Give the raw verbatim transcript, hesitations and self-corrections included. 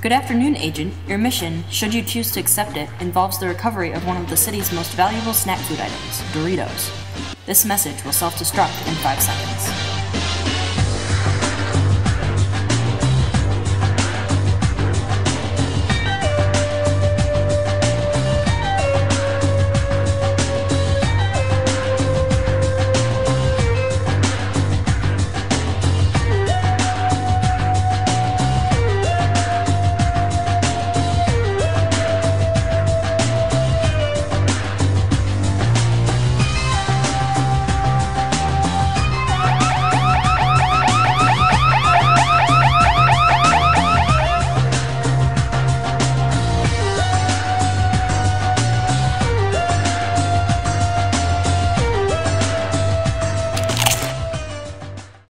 Good afternoon, Agent. Your mission, should you choose to accept it, involves the recovery of one of the city's most valuable snack food items, Doritos. This message will self-destruct in five seconds.